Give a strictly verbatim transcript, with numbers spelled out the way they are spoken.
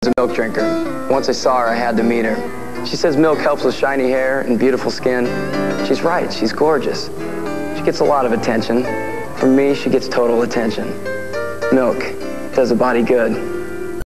a milk drinker. Once I saw her, I had to meet her. She says milk helps with shiny hair and beautiful skin. She's right, she's gorgeous. She gets a lot of attention. From me, she gets total attention. Milk does a body good.